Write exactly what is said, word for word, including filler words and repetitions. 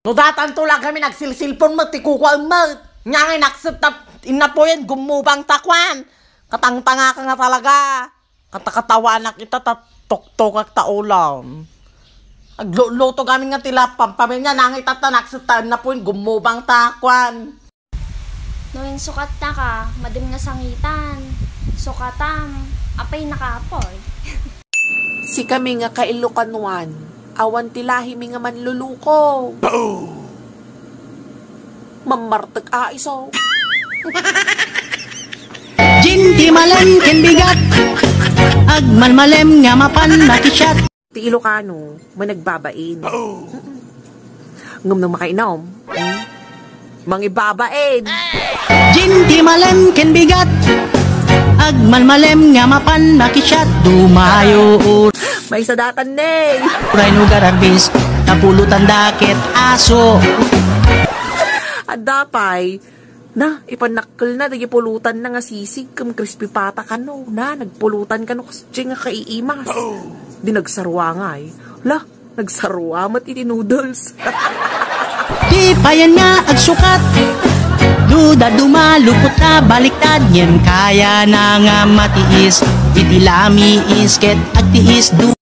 No datan to lang kami nagsilsilpon mo, tikukwal mo. Nga nga naksip na ina po yan, gumubang takwan. Katangtanga ka nga talaga. Katakatawanak ita, tatok-tokak taulam. Agluto kami nga tilapam, pamilya nangit at naksip na po yan, gumubang takwan. Noon sukat na ka, madim nga sangitan. Sukatam, apay nakapoy. Si kami nga kailukanuan, awan tilahi mi nga manluluko. Boom! Mamartag a iso. Jinti malem ken bigat, agman malem nga mapan nakisyat. Ti Ilocano, may nagbabain. Ngam nang makainom. Hmm? Mangibabain. Jinti malem ken bigat, agman malem nga mapan nakisyat. Dumayo May sadatan ne. uray no gararbis, napulutan dakit aso. At dapay, na, ipanakkel na, nagipulutan na nga sisig, kam crispy pata ka no, na, nagpulutan ka no, kasi nga kaiimas. Di nagsarwa nga eh. La, nagsarwa, mati noodles. Di pa yan nga agsukat, duda dumalupot na baliktad, yan kaya na nga matiis, itilami isket agtiis du.